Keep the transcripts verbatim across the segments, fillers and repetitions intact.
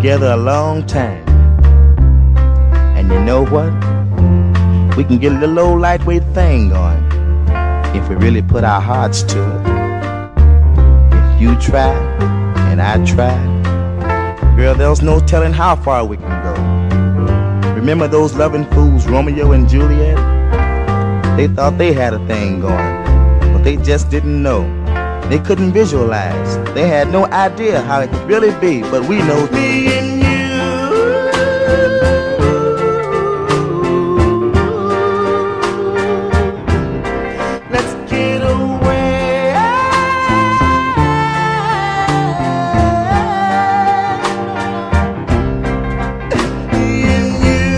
together a long time. And you know what? We can get a little old lightweight thing going if we really put our hearts to it. If you try and I try, girl, there's no telling how far we can go. Remember those loving fools, Romeo and Juliet? They thought they had a thing going, but they just didn't know. They couldn't visualize. They had no idea how it could really be, but we know me and you. Let's get away. Me and you.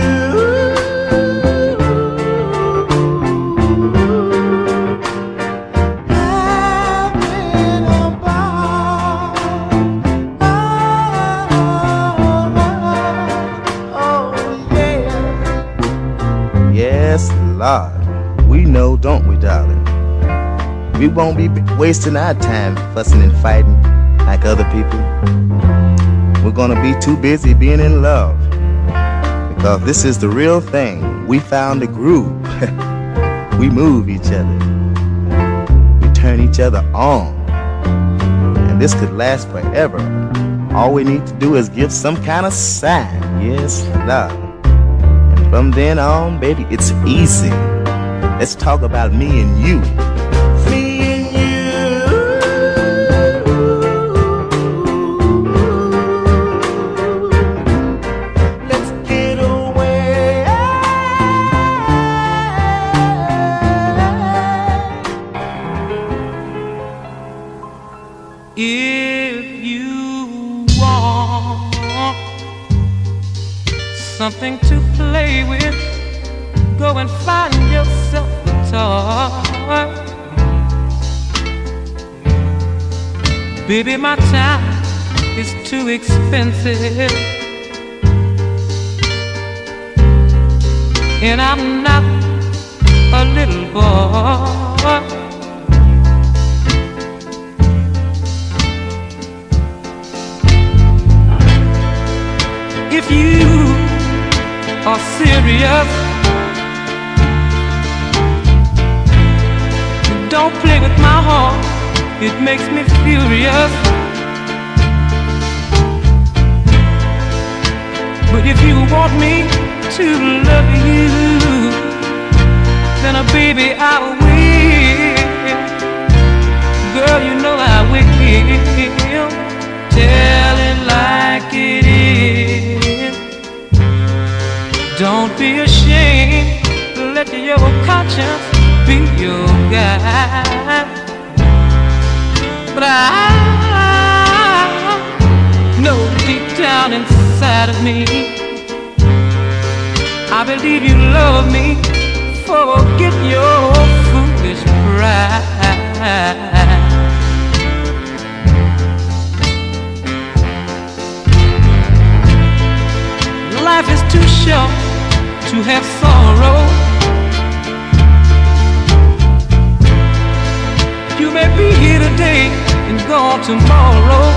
Yes, Lord, we know, don't we, darling? We won't be wasting our time fussing and fighting like other people. We're gonna be too busy being in love, because this is the real thing. We found a groove. We move each other. We turn each other on. And this could last forever. All we need to do is give some kind of sign. Yes, Lord. From then on, baby, it's easy. Let's talk about me and you. Me and you. Let's get away. If you want something to play with, go and find yourself a toy. Baby, my time is too expensive, and I'm not a little boy. If you are serious, don't play with my heart, it makes me furious. But if you want me to love you, then uh, baby, I will. Girl, you know I will. Tell it like it is. Don't be ashamed, let your conscience be your guide. But I know deep down inside of me, I believe you love me. Forget your foolish pride. Life is too short to have sorrow. You may be here today and gone tomorrow.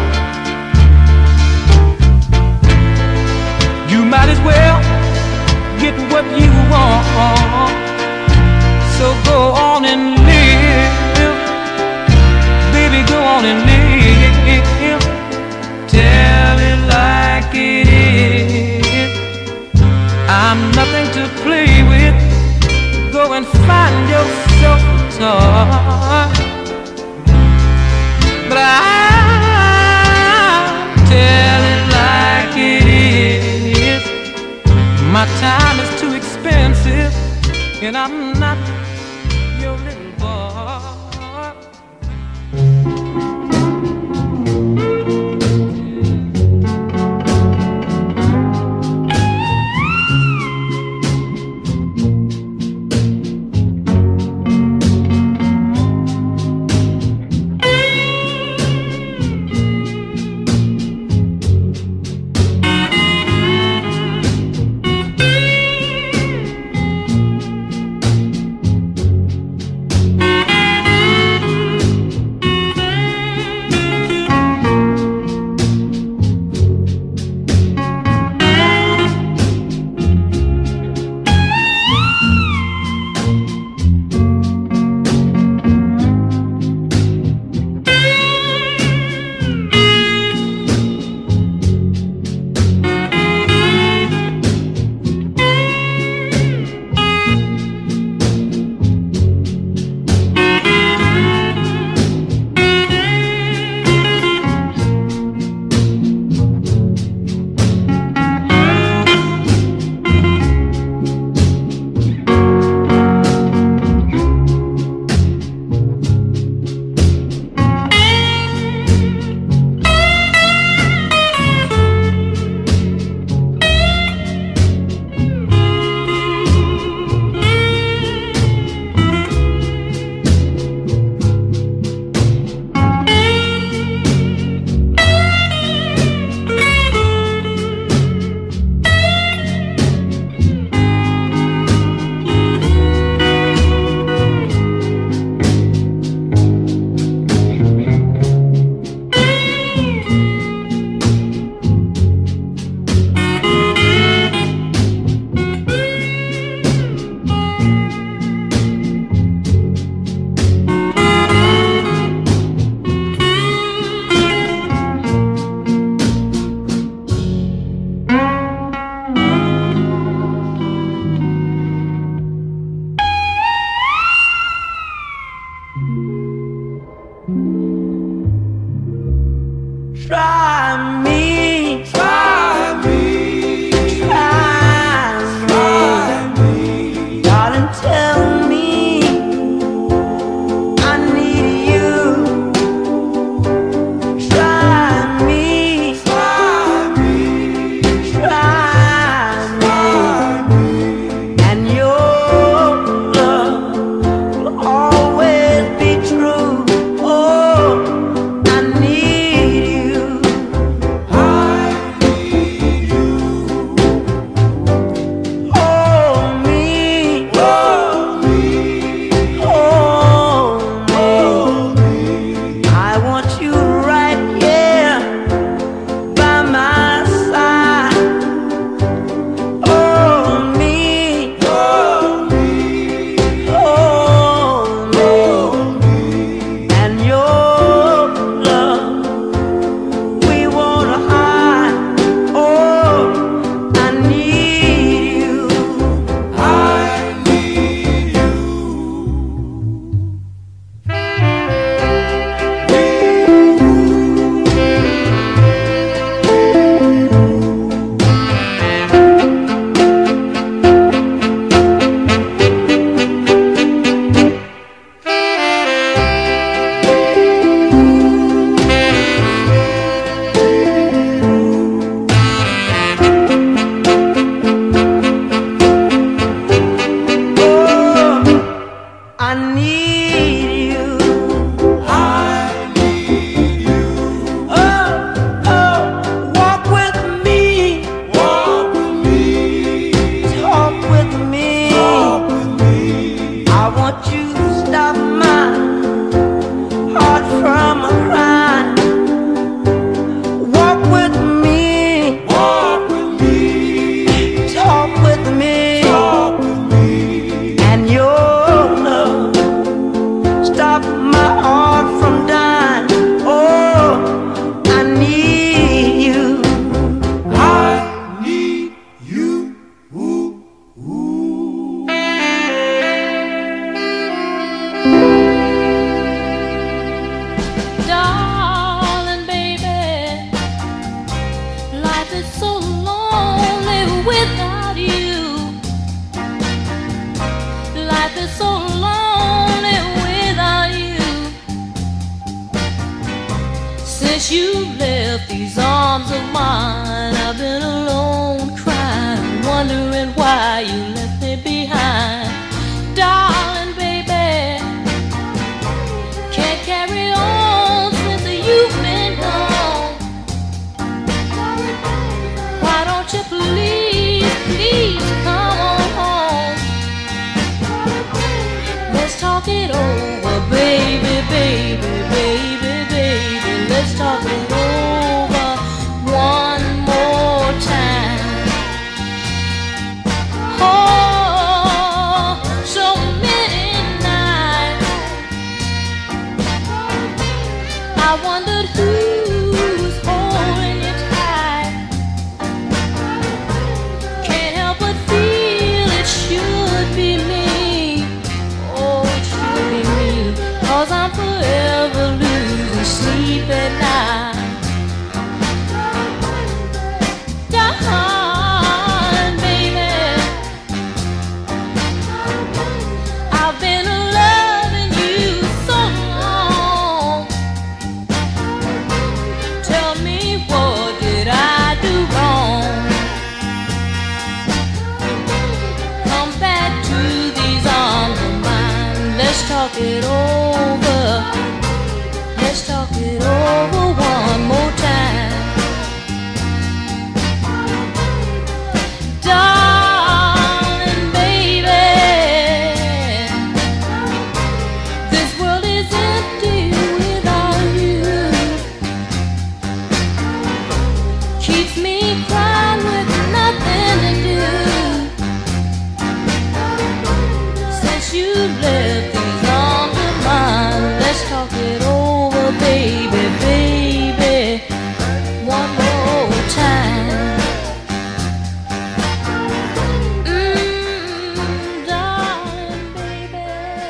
You might as well get what you want. So go on and live, baby, go on and live. Tell it like it is. I'm nothing to play with. Go and find yourself a toy. But I'll tell it like it is. My time is too expensive, and I'm not your little boy. you left these arms of mine, I've been alone crying, wondering why you left me behind. Darling, baby, can't carry on since you've been gone. Why don't you please, please come on home? Let's talk it over, baby, baby, baby, baby. Let's talk it over one more time. Oh, so many nights I wondered who's holding you tight. Can't help but feel it should be me. Oh, it should be me, 'cause I'm forever losing sleep at night. Darling, baby, I've been loving you so long. Tell me, what did I do wrong? Come back to these arms of mine. Let's talk it over. Let's talk it over one more time. Darling, baby, this world is empty without you. Keeps me crying with nothing to do. Since you left these arms of mine, let's talk it over, baby, baby, one more time. Mm, darling, baby.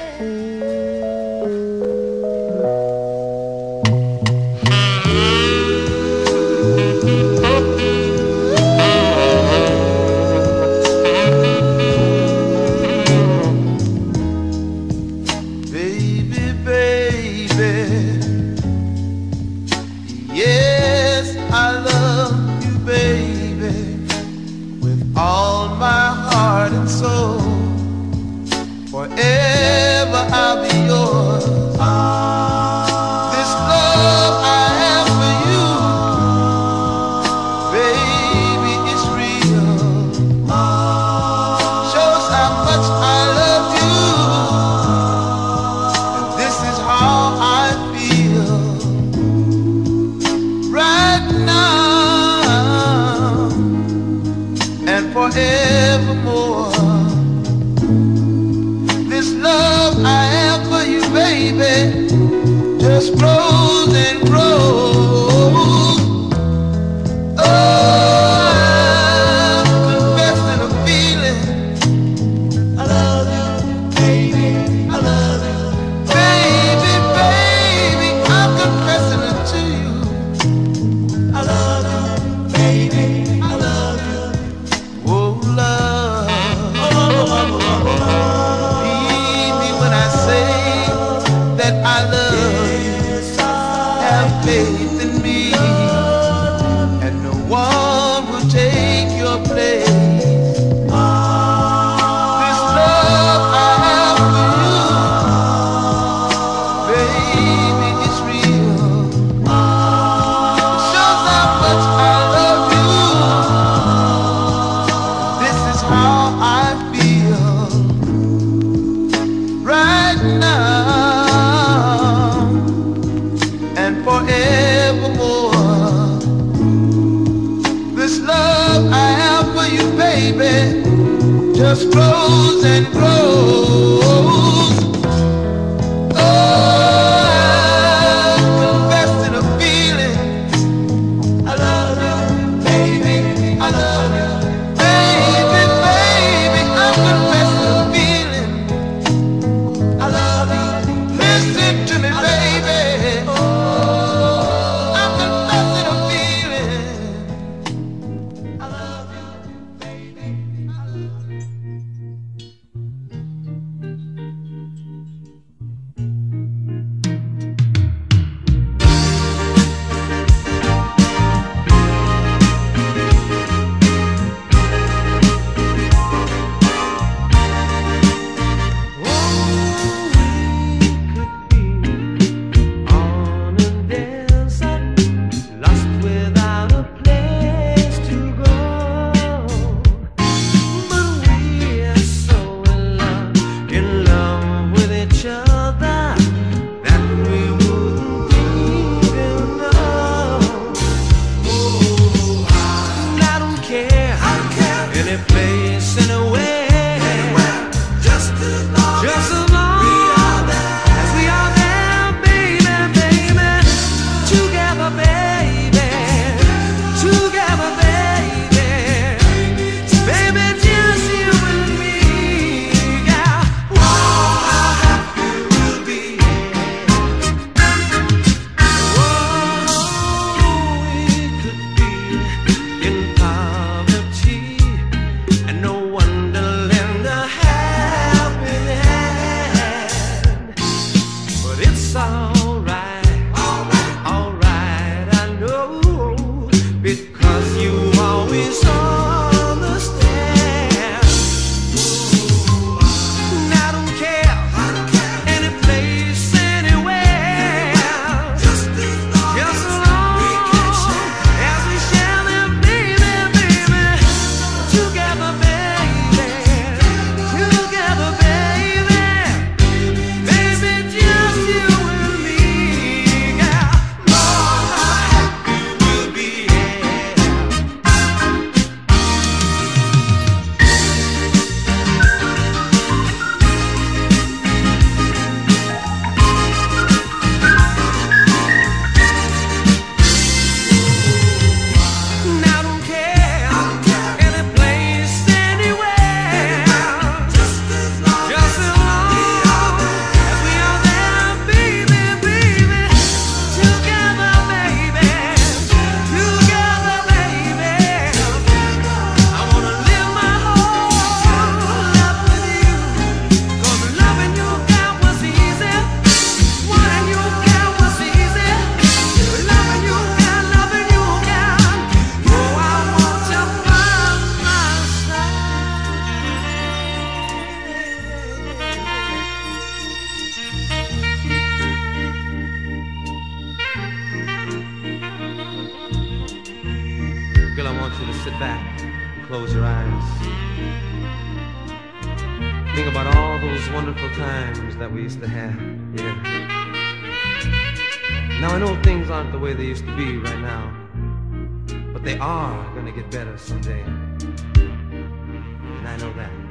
Baby, baby, yes, I love you, baby, with all my heart and soul. Forever I'll be yours. This love I have for you, baby, is real. Shows how much I love you. This is how I feel right now and forevermore. This love I have for you, baby, just grows and grows. Oh, I'm confessing a feeling. I love you, baby, I love you. Baby, baby, I'm confessing it to you. I love you, baby, I love you. Oh, love, believe me when I say that I love you. sit back and close your eyes. Think about all those wonderful times that we used to have, yeah. Now I know things aren't the way they used to be right now, but they are gonna get better someday, and I know that.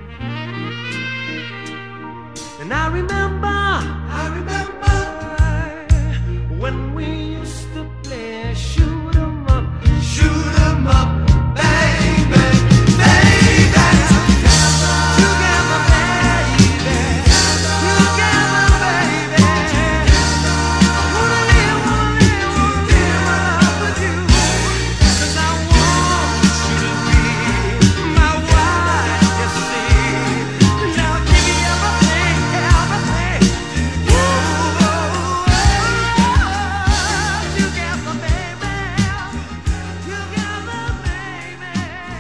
And I remember, I remember when we used to play shoot 'em up, shoot 'em up, baby, baby. Together, baby, together, baby. I wanna live, wanna live, wanna live with you, 'cause I want you to be my wife, you see. Now give me everything, everything. Whoa, whoa, whoa. Together, baby, together, baby.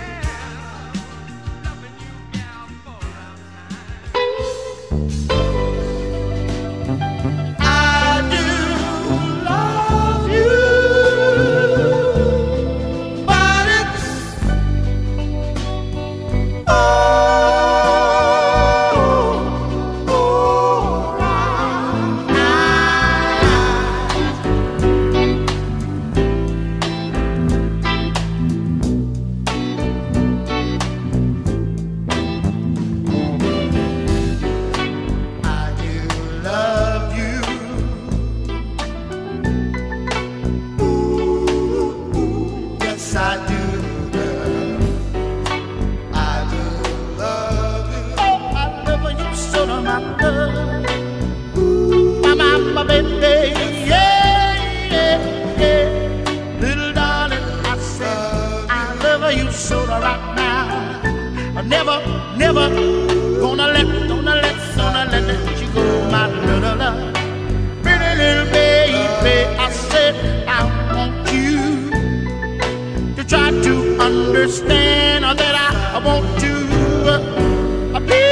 Loving you now for I do love you, but it's oh, I do love you. Ooh, yes, I do love. I do love you. Oh, I love you so much, my love. My, my, my baby, yeah, yeah, yeah. Little darling, I said I love you so right now. I'm never, never gonna let, gonna let, gonna let you go, my little love. Pretty little baby, I said I want you to try to understand that I, I want to uh, be.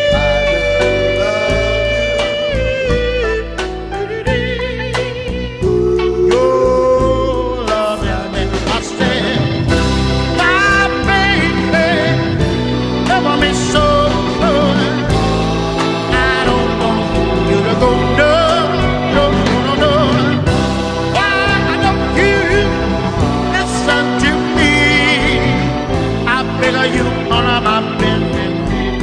Your love, and I said, my baby, love me so good. I don't want you to go, no, no, no, no. Why don't you listen to me? I figure you all of my business.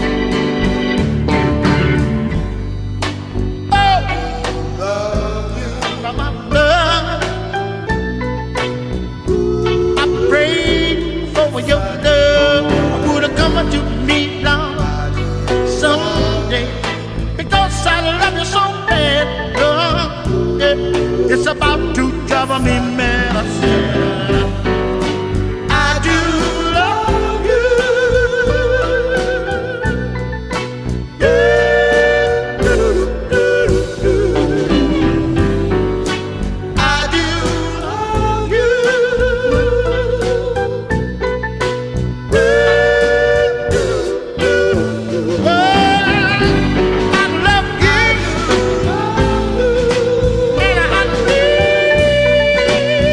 Oh, love you from my blood. I prayed for your love would have come to me now someday, because I love you so bad, love. Yeah, it's about to drive me mad. I said, I do love you. Yeah, do, do, do. I do love you. Yeah, do, do, do. Oh, I love you, and I need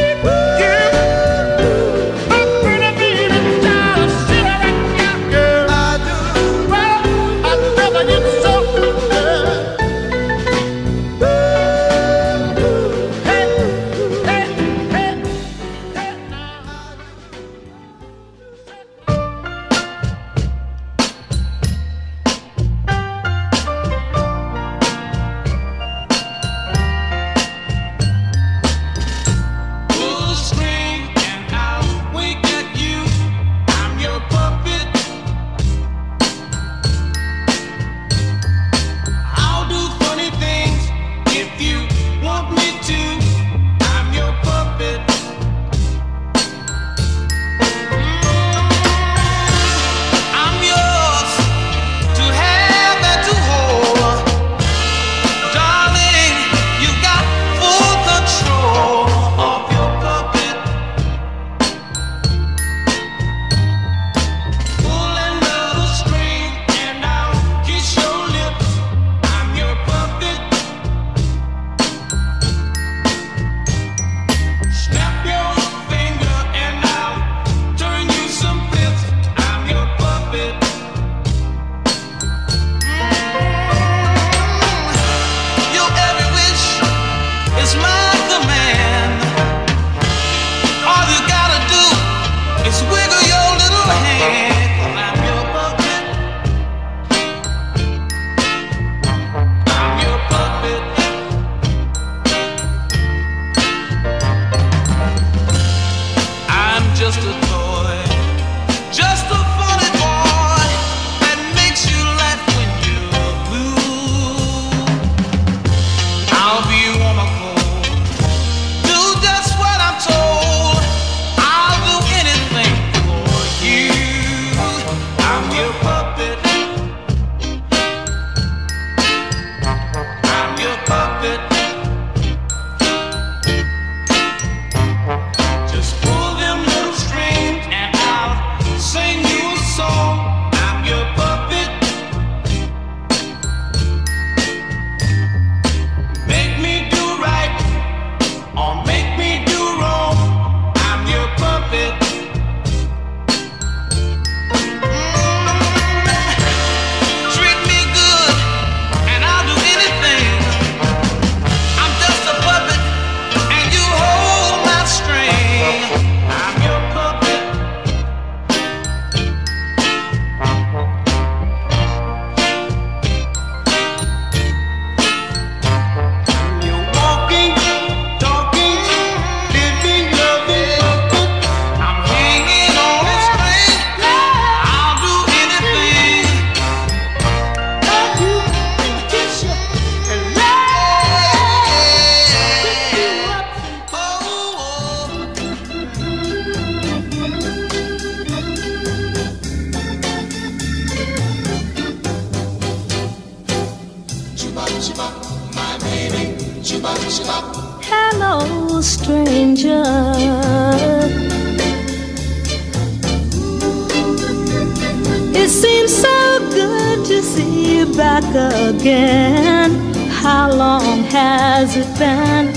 My baby, hello, stranger. It seems so good to see you back again. How long has it been?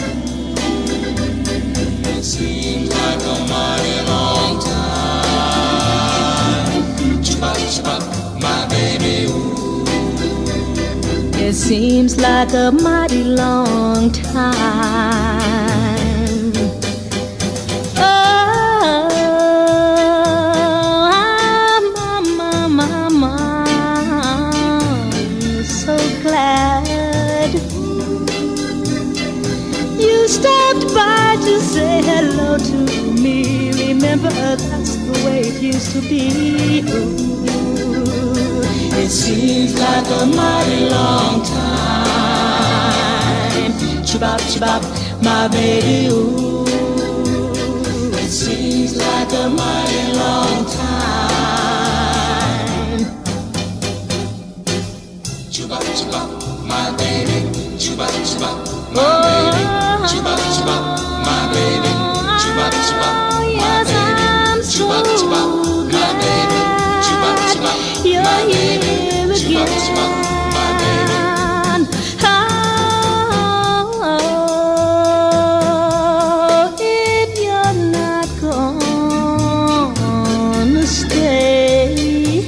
It seems like a mighty long time. Chuba, chuba, my baby, ooh. It seems like a mighty long time. Oh, my, my, my, my, I'm so glad you stopped by to say hello to me. Remember, that's the way it used to be. Ooh. It seems like a mighty long time. Chibop, chibop, my baby, ooh. It seems like a mighty long time. Chibop, chibop, my baby. Chibop, chibop, my baby. Chibop, chibop, my baby. Chibop, chibop, my baby. Chibop, chibop, my baby. Chibop, chibop, my baby. Chibop, chibop, my baby. Oh, if you're not gonna stay,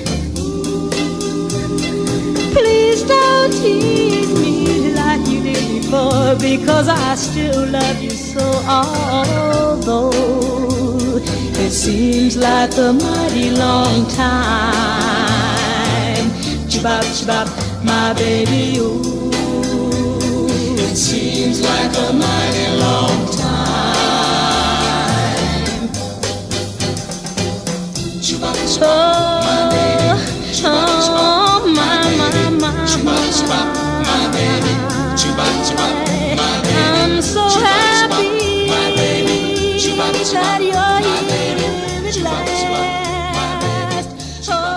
please don't tease me like you did before, because I still love you so. Although it seems like a mighty long time. Chibop, chibop, my baby, ooh. It seems like a mighty long time. Chibop, chibop, my baby. Chibop, chibop, my baby. Chibop, chibop, my baby. Chibop, chibop, my baby. I'm so happy my baby. Chibop, chibop, that you're my baby. here at Chibop, chibop, my baby. last. Chibop,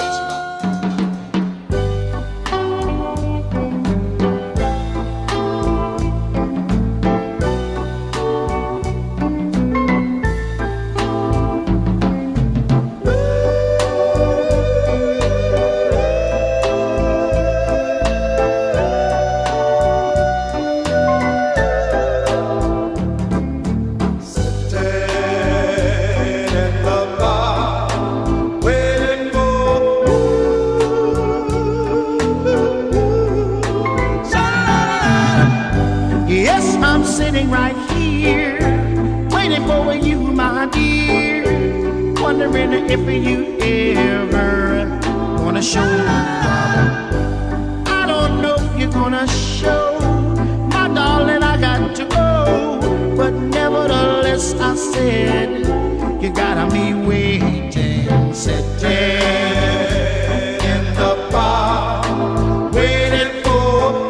sitting right here, waiting for you, my dear, wondering if you ever gonna show up. I don't know if you're gonna show, my darling, I got to go, but nevertheless I said, you gotta be waiting, sitting in the bar, waiting for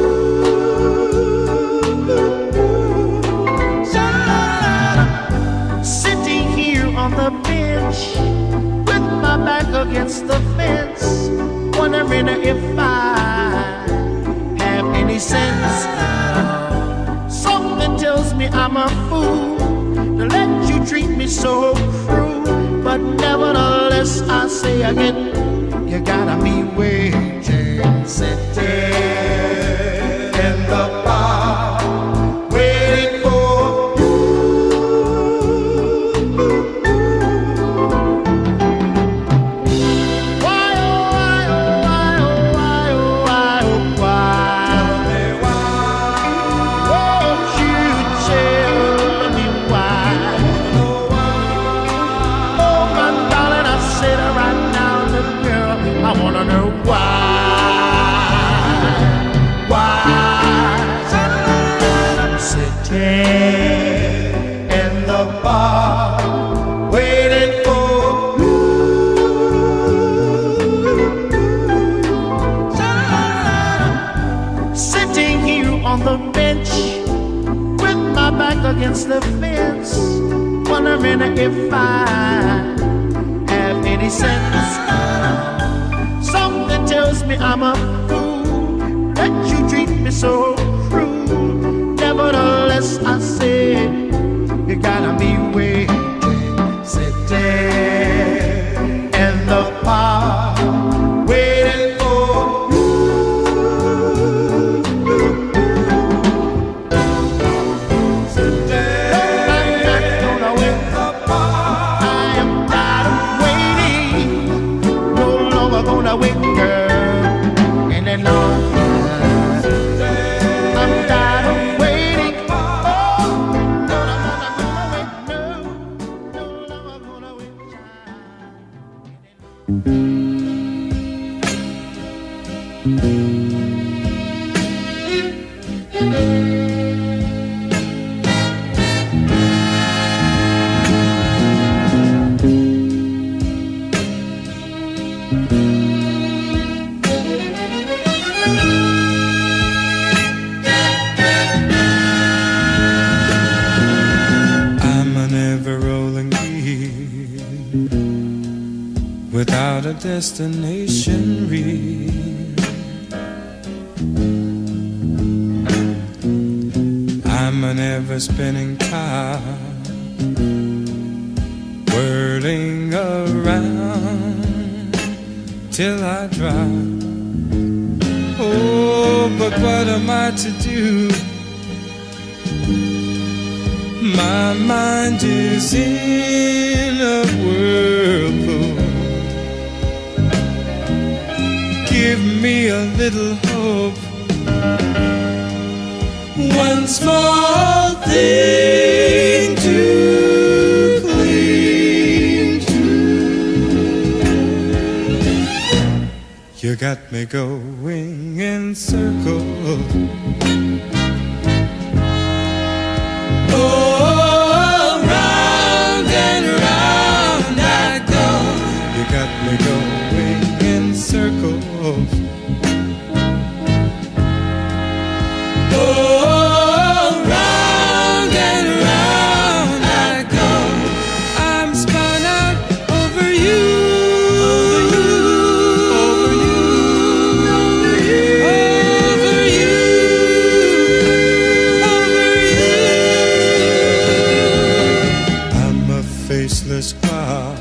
the bench with my back against the fence, wondering if I have any sense. Something tells me I'm a fool to let you treat me so cruel, but nevertheless I say again, you gotta be waiting, sitting in the bar, waiting for in the bar, waiting for you. Sitting here on the bench with my back against the fence, wondering if I have any sense. Something tells me I'm a fool, let you treat me me so cruel. Nevertheless, I said, you gotta be waiting, sitting in the park, waiting for you. Sitting, I'm not gonna wait in the park. I am tired of waiting, no longer gonna wait, girl, any longer. Without a destination real, I'm an ever-spinning top, whirling around till I drop. Oh, but what am I to do? My mind is in a whirlpool. Give me a little hope, one small thing to cling to. You got me going in circles. Oh, round and round I go. You got me going in circles. Oh, round and round I go. I'm spun out over you, over you, over you, over you, over you. I'm a faceless cloud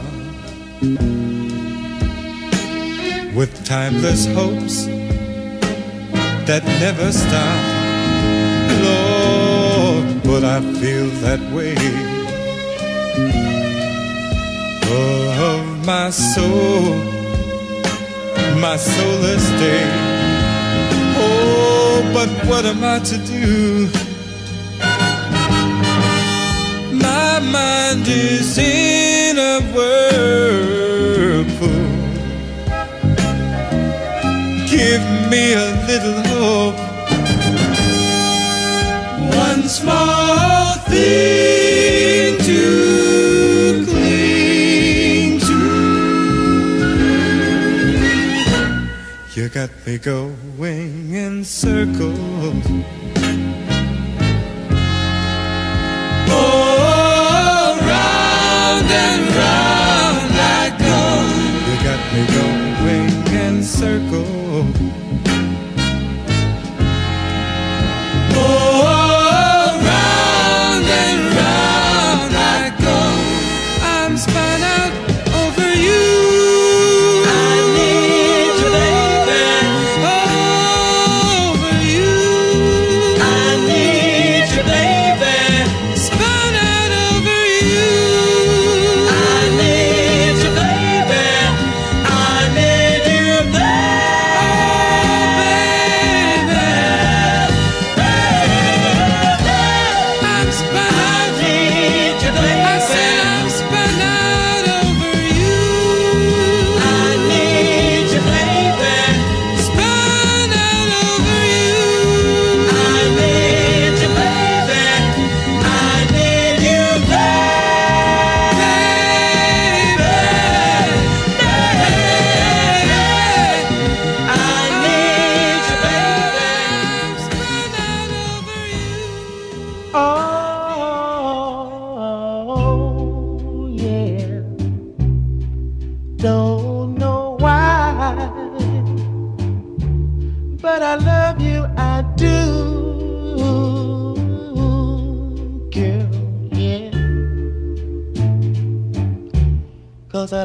with timeless hopes that never stop. Lord, but I feel that way of my soul, my soulless day. Oh, but what am I to do? My mind is in a whirlpool. Give me a little hope, one small thing to cling to. You got me going in circles. Oh, round and round I go. You got me going in circles. I need you, baby. Over you.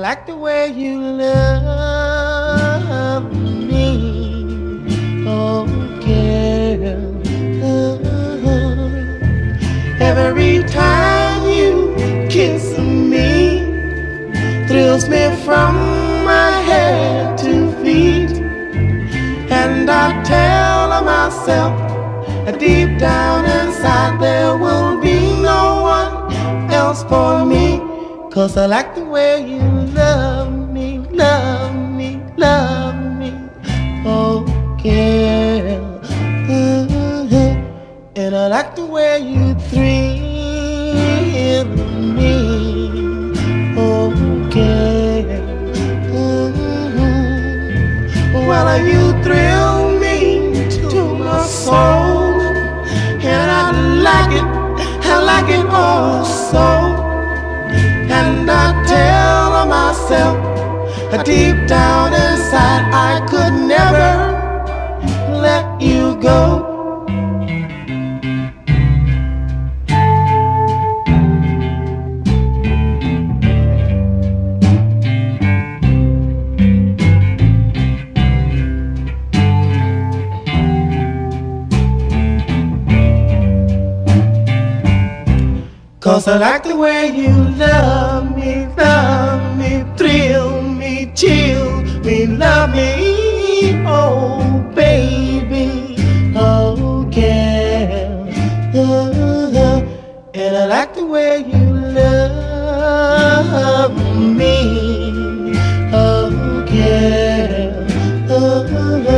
like the way you love me, oh girl. Every time you kiss me, thrills me from my head to feet, and I tell myself deep down inside there will be no one else for me, 'cause I like the way you love me, love me, love me, oh girl. Mm-hmm. And I like the way you thrill me, oh girl. Mm-hmm. Well, you thrill me to my soul, and I like it, I like it all so. And I tell myself deep down inside I could never let you go. Cause I like the way you love me, love me, thrill me, chill me, love me, oh baby, oh girl. Uh-huh. And I like the way you love me, oh girl. Uh-huh.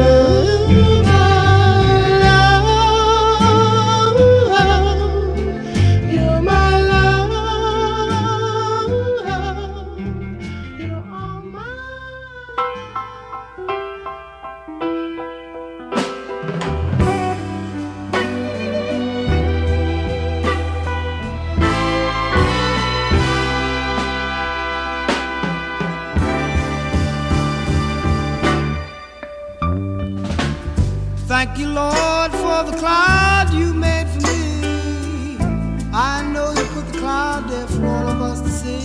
Thank you, Lord, for the cloud you made for me. I know you put the cloud there for all of us to see.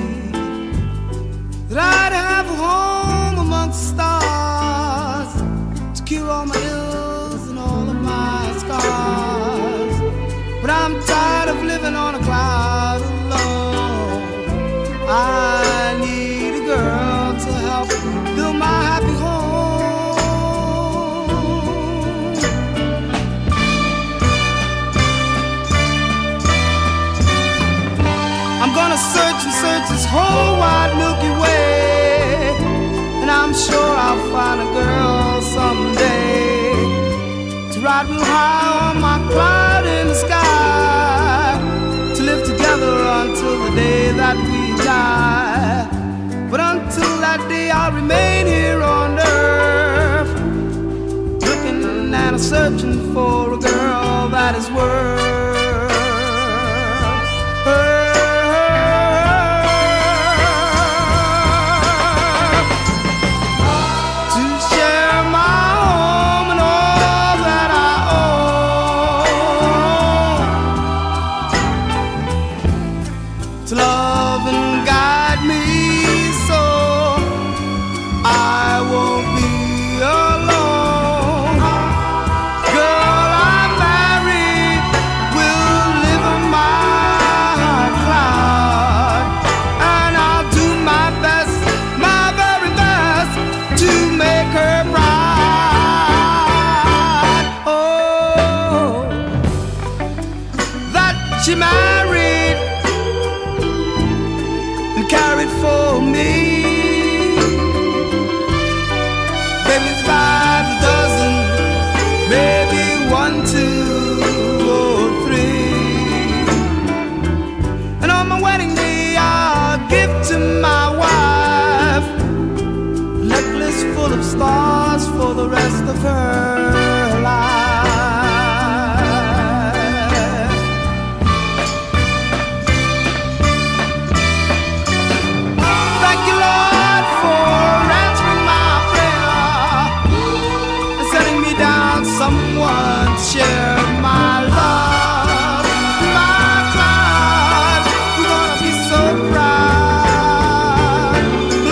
That I'd have a home amongst the stars to cure all my ills and all of my scars. But I'm tired of living on a cloud alone. I need a girl to help build my happy home. I'm gonna search and search this whole wide Milky Way, and I'm sure I'll find a girl someday to ride real high on my cloud in the sky, to live together until the day that we die. But until that day I'll remain here on earth, looking and searching for a girl that is worth her. She married and carried for me babies five dozen, maybe one, two, or three. And on my wedding day I'll give to my wife a necklace full of stars for the rest of her life. Someone to share my love, my cloud. We're gonna be so proud.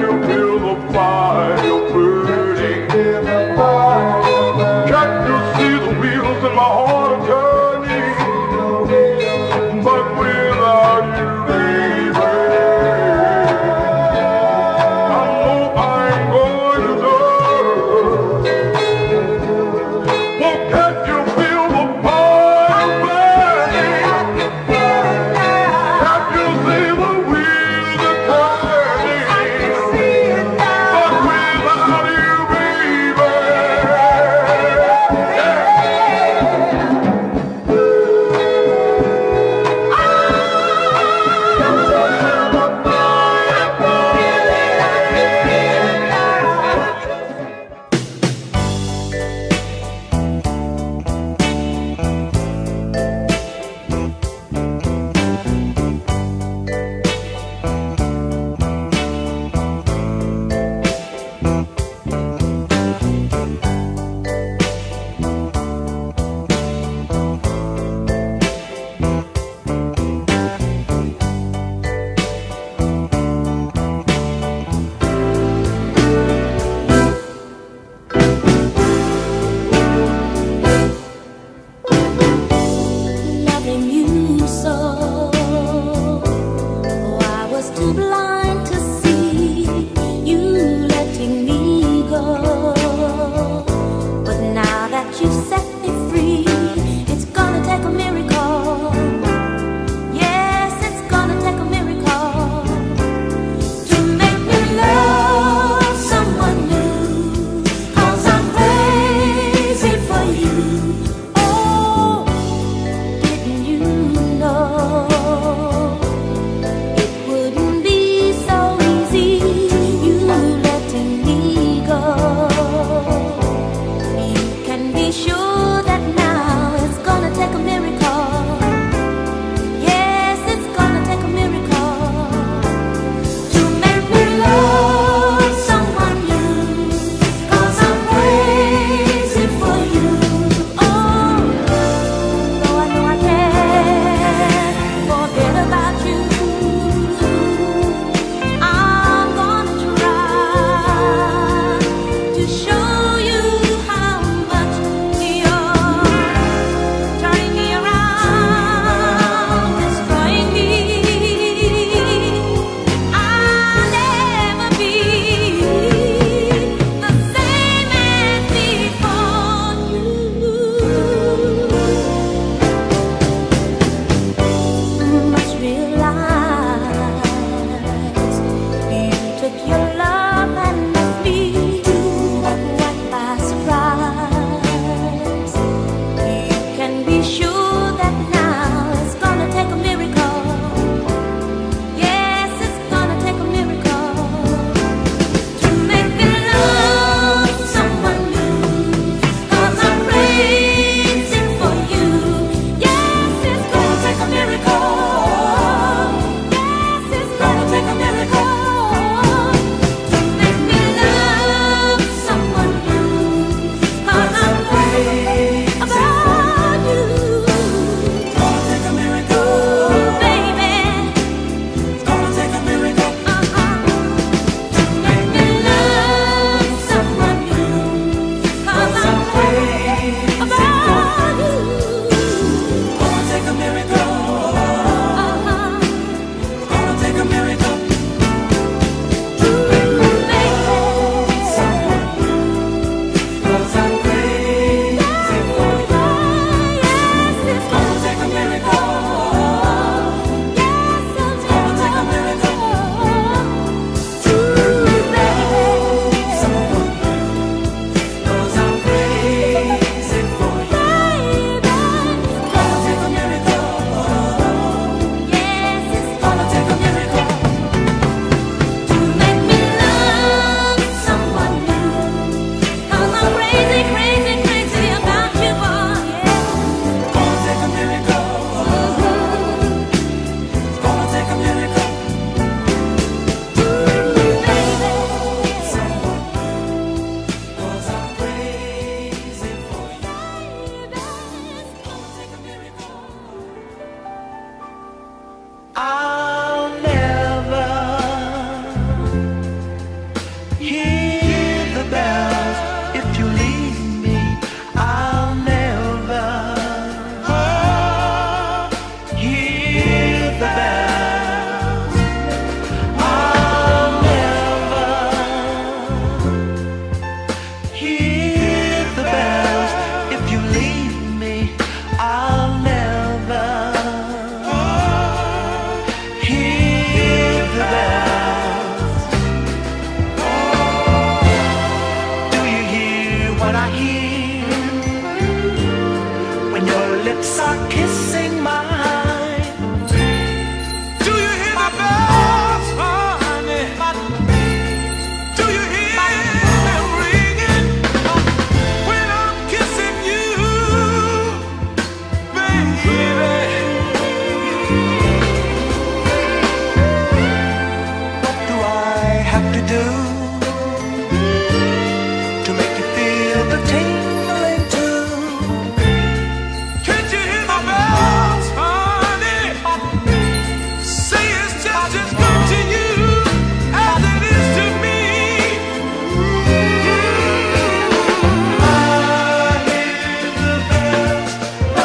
But Hear the bells. If you leave me, I'll never. Oh, hear the bells. I'll never. Hear the bells. If you leave me, I'll never. Hear the bells. Do you hear what I hear when your lips are kissing mine? Do you hear the bells, honey? Do you hear them ringing when I'm kissing you, baby? What do I have to do to make you feel the tingling too? Can't you hear the bells, honey? Say it's just as good to you as it is to me. I hear the bells. Oh,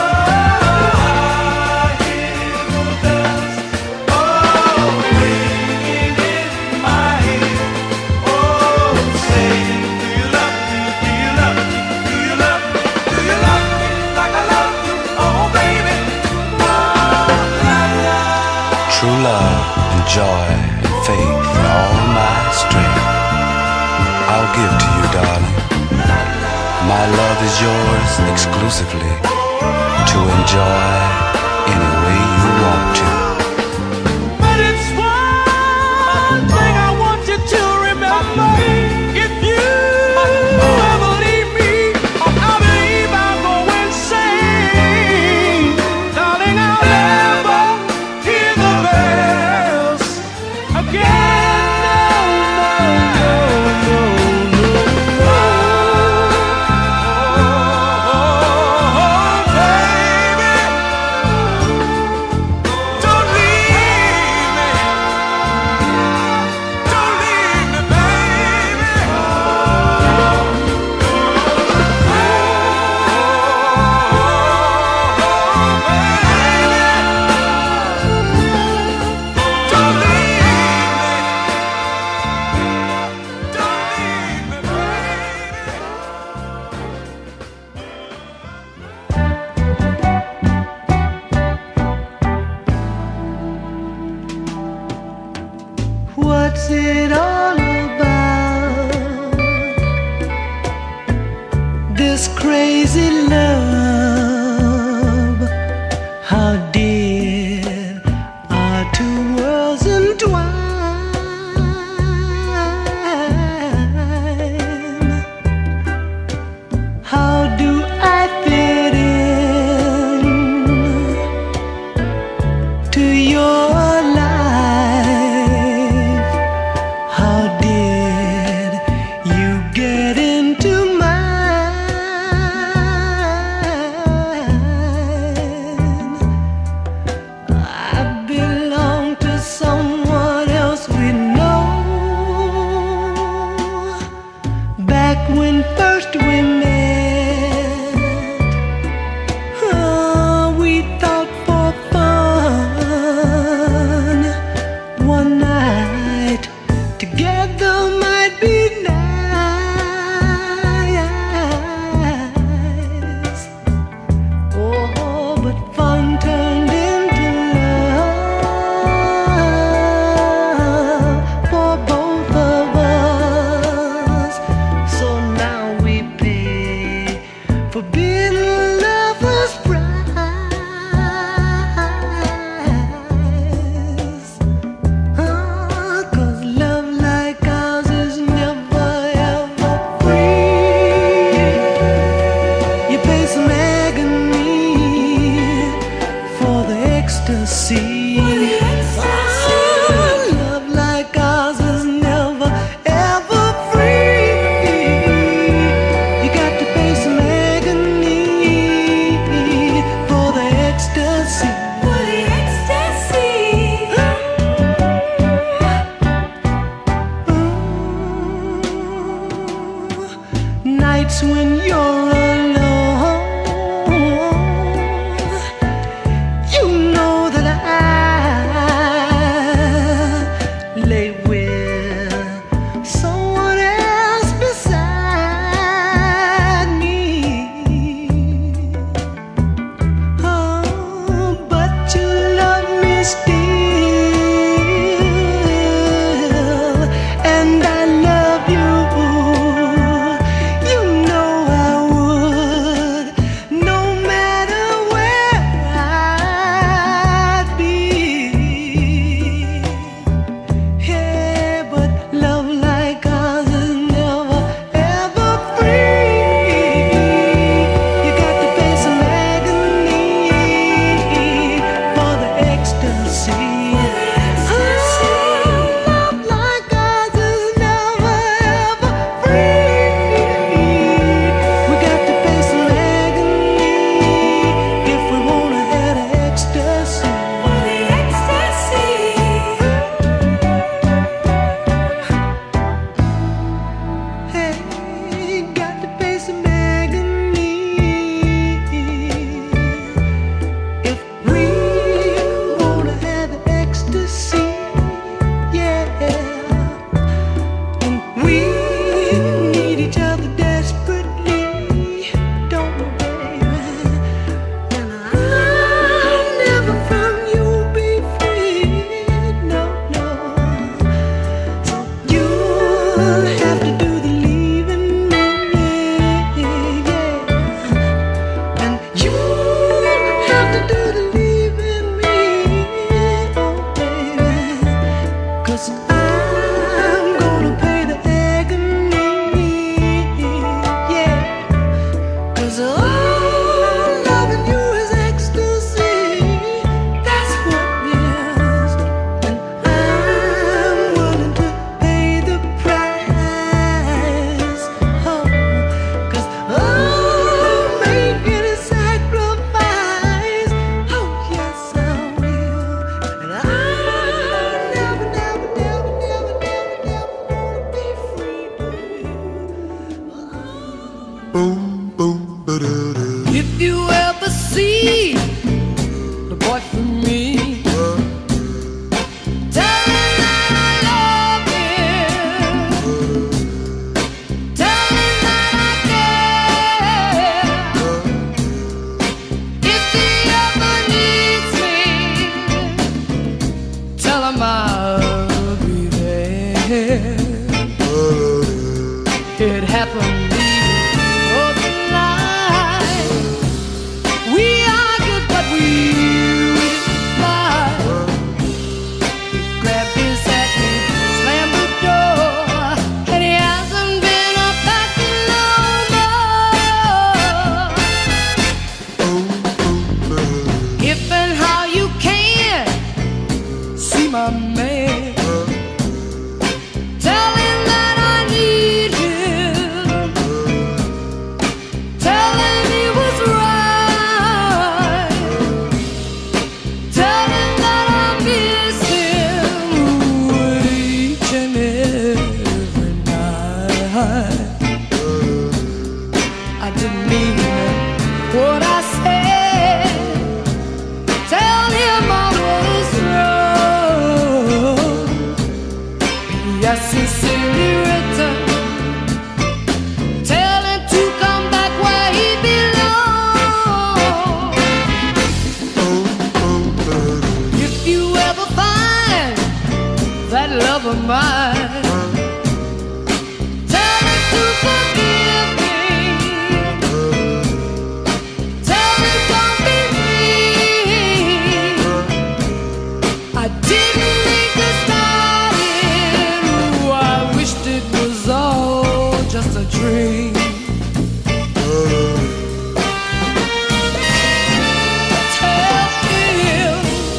I hear the bells. Oh, ringing in my ear. Oh, say, do you love me? Do you love me? Do you love me? Do you love me like I love you? Oh, baby. Oh, la, la. True love and joy and faith and all my strength I'll give to you, darling. My love is yours exclusively to enjoy any way you want to. But it's one thing I want you to remember. If you ever leave me, I believe I'll go insane. Darling, I'll never hear the bells again. No, no, no, no, no. Oh, baby. nights when you're alone, you know that I lay with someone else beside me. Oh, but you love me still, and I love you. You know I would, no matter where I'd be. Yeah, but love like ours is never ever free. You got to pay some agony for the ecstasy. Oh, love like ours is never ever free. We got to pay some agony if we wanna have the ecstasy. Hey, got to pay some agony if we wanna have the ecstasy. Yeah, and we need each other desperately, don't we, baby? And I'll never from you be free. No, no. So you'll have to do the leaving me, yeah. And you'll have to do the leaving me, oh baby. 'Cause I'm gonna pay the agony, yeah. 'Cause all loving you is ecstasy, that's what it is. And I'm willing to pay the price, oh. 'Cause I'll make any sacrifice, oh yes I will. And I'll never, never, never, never, never, never wanna be free, baby. If you ever see the boy from me, tell him that I love him. Tell him that I care. If he ever needs me, tell him I'll be there. It happened the other night. We argued, but we didn't fight. He grabbed his hat and slammed the door, and he hasn't been up back no more. If and how you can see my man, tell him that I need him. Tell him he was right. Tell him that I miss him each and every night. I didn't mean what I said. Tell him I was wrong. Yes, sincerely written. Tell him to come back where he belongs. If you ever find that love of mine, tell him to forgive me. Tell him don't be mean. I didn't mean to start it. Ooh, I wished it was all just a dream. Tell him,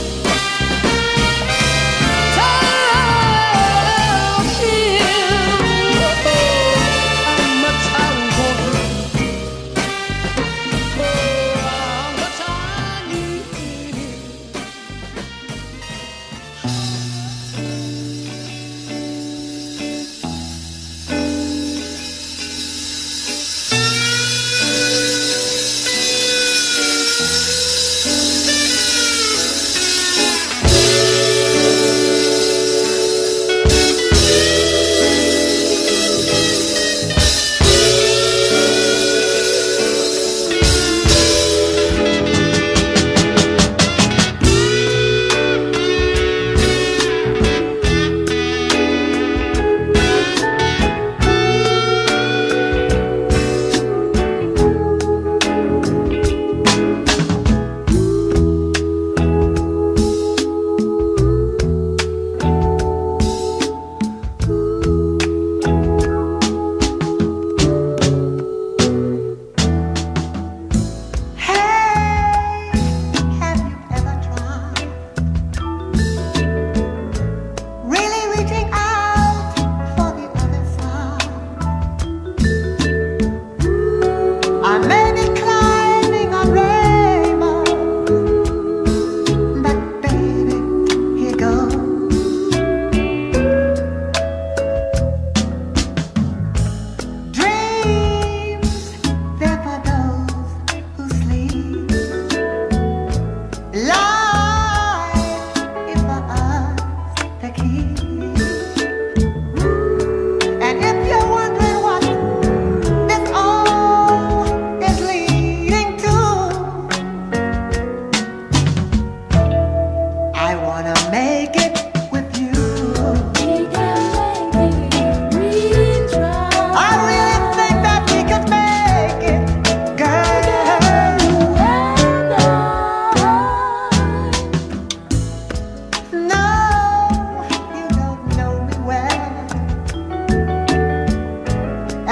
tell him how much I want him. Oh, how much I need him.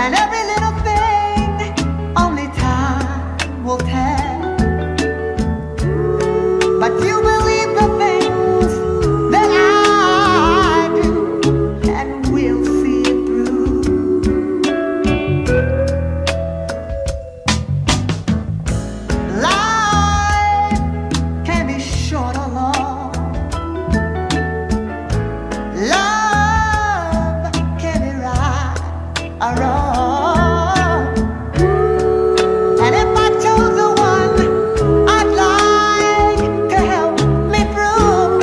And every little thing only time will tell. But you believe the things that I do, and we'll see it through. Life can be short or long. Love can be right or wrong. And if I chose the one I'd like to help me through,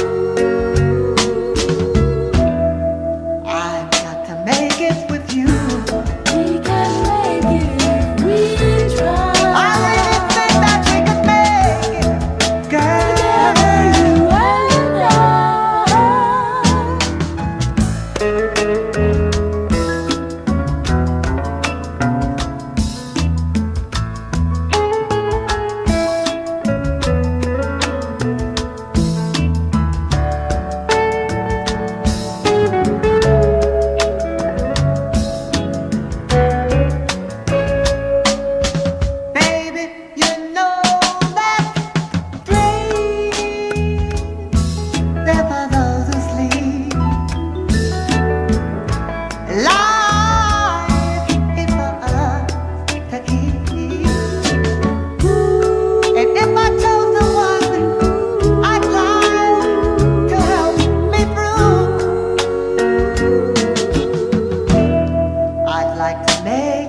I've got to make it with you. We can make it if we try. I really think that we could make it, girl. You and I. Baby, you know that dreams, they're for those who sleep. Life is for us to keep. And if I chose the one I'd like to help me through, I'd like to make